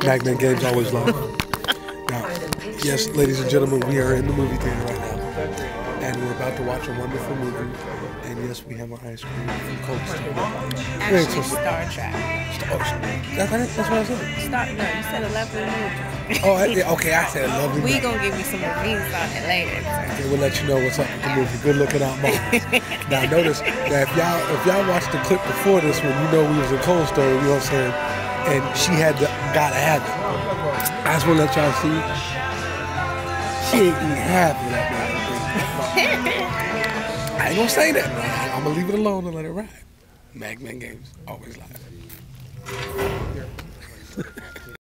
Magnet Games always live. Now, yes, ladies and gentlemen, we are in the movie theater right now, and we're about to watch a wonderful movie. And yes, we have our ice cream from Cold Stone. Actually, Star Trek. That's what I said. No, you said a lovely movie. Oh, okay, I said a lovely movie. We gonna give you some reviews on it later. Okay, we'll let you know what's up with the movie. Good looking out, Mom. Now, notice that if y'all watched the clip before this one, you know we was in Cold Stone, you know what I'm saying? And she had gotta have it. I just want to let y'all see, she ain't eating half of that man. I ain't gonna say that, man. I'm gonna leave it alone and let it ride. Magnet Games, always live.